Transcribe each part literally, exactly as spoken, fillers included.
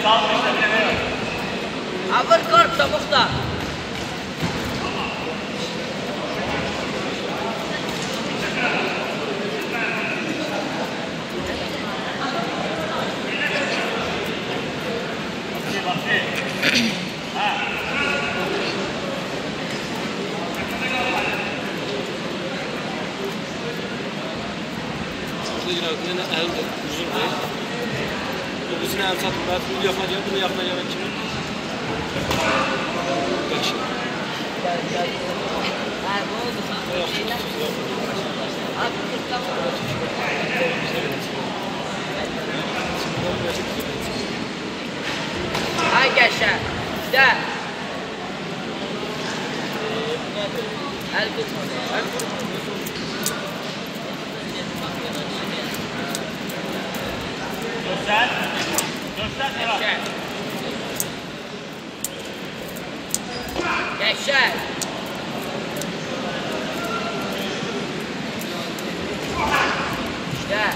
Avır kort Muhtar. Yine elde uzun değil. Bu bizim el satıp ben bunu yapacağım, bunu yapacağım kimin? Yaxşı. Ha, bu oldu. Abi Ay geçer. De. El tutmadı. El tutmadı. Göster. Göster Serhat. Geçer. İşte.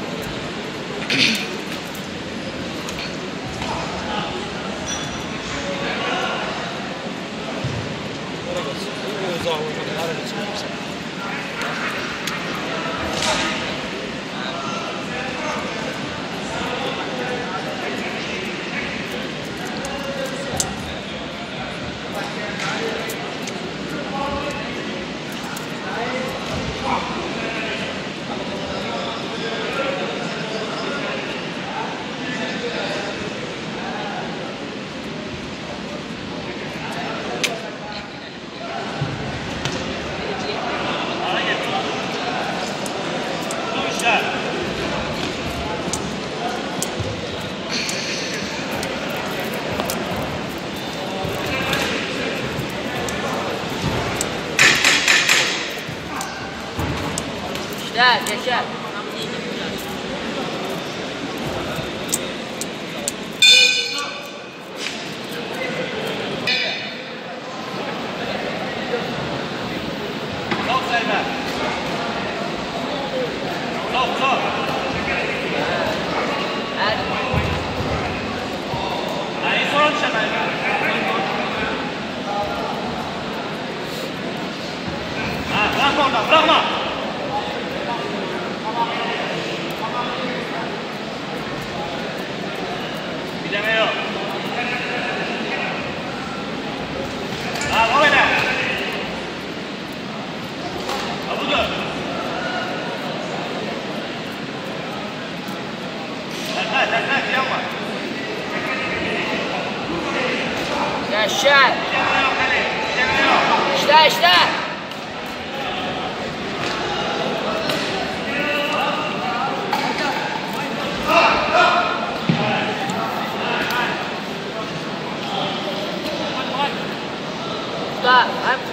İşte geçer. Sok Serhat. Sok sok. Hadi. Hani sorun şamay. Ha, bırakma oradan, bırakma. Bir deme yok. Ha, o böyle. Ha, budur. Terkler, terkler, diyen var. Geçer. Bir deme yok, hadi. Bir deme yok. İşte işte. Da, hem